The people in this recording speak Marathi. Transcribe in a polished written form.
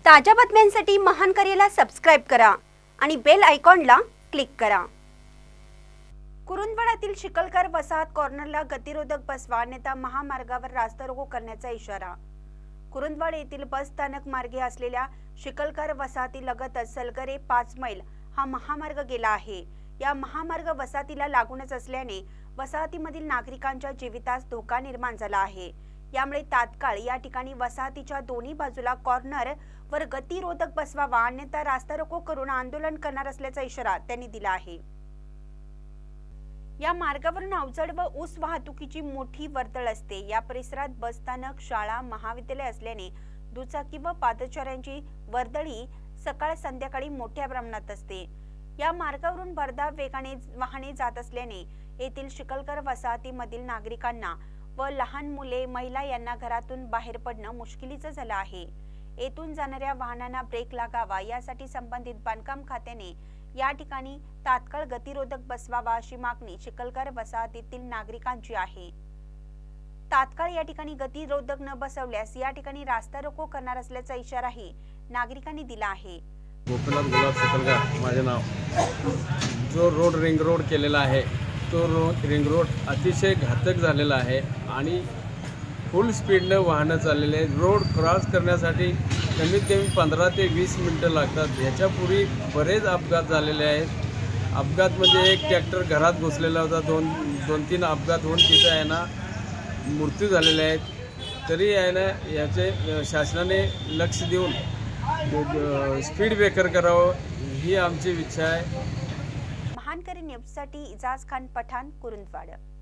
ताज्या बातम्यांसाठी महान करेला सबस्क्राइब करा आणि बेल आयकॉनला क्लिक करा। कुरुंदवाडातील शिकलकर वसाहत कॉर्नरला गतिरोधक बसवा अन्यथा महामार्गावर रास्ता रोको करण्याचा इशारा। कुरुंदवाड येथील बस स्थानक मार्गे असलेल्या शिकलकर वसाहतीलगतच सलगरे 5 मैल हा महामार्ग गेला आहे। या महामार्ग वसाहतीला लागूनच असल्याने वसाहतीमधील नागरिकांच्या जीवितास धोका निर्माण झाला आहे। यामुळे तात्काळ या ठिकाणी वसाहतीच्या दोन्ही बाजूला कॉर्नर वर गतिरोधक बसवावा अन्यथा रास्ता रोको करून आंदोलन करणार असल्याचा इशारा त्यांनी दिला आहे। या मार्गावरून अवजड व ऊस वाहतुकीची मोठी वर्दळ असते। या परिसरात बसस्थानक, शाळा, महाविद्यालय असल्याने दुचाकी व पादचाऱ्यांची वर्दळी सकाळ संध्याकाळी मोठ्या प्रमाणात असते। या मार्गावरून भरधाव वेगाने वाहने जात असल्याने येथील शिकलकर वसाहतीमधील नागरिकांना व लहान मुले, महिला यांना घरातून बाहेर पडणं मुश्किलीचं झालं आहे। येथून जाणाऱ्या वाहनांना ब्रेक लागावा यासाठी संबंधित बांधकाम खात्याने या ठिकाणी तात्काळ गतिरोधक बसवावा अशी मागणी शिकलकर वसाहतीतील नागरिकांची आहे। तात्काळ या ठिकाणी गतिरोधक न बसवल्यास या ठिकाणी रास्ता रोको करणार असल्याचा इशाराही नागरिकांनी दिला आहे। गोपीनाथ गुलाब शिकलकर माझे नाव। जो रोड रिंग रोड केलेला आहे तो रिंग रोड अतिशय घातक झालेला आहे आणि फुल स्पीडने वाहनं चाललेले आहेत। रोड क्रॉस करण्यासाठी कमीत कमी 15 ते 20 मिनिटं लागतात। ह्याच्यापूर्वी बरेच अपघात झालेले आहेत। अपघात म्हणजे एक ट्रॅक्टर घरात घुसलेला होता, दोन तीन अपघात होऊन तिथं आहे ना मृत्यू झालेले आहेत। तरी आहे ना याचे शासनाने लक्ष देऊन स्पीड ब्रेकर करावं ही आमची इच्छा आहे। महान करी न्यूजसाठी इजाज खान पठाण, कुरुंदवाड।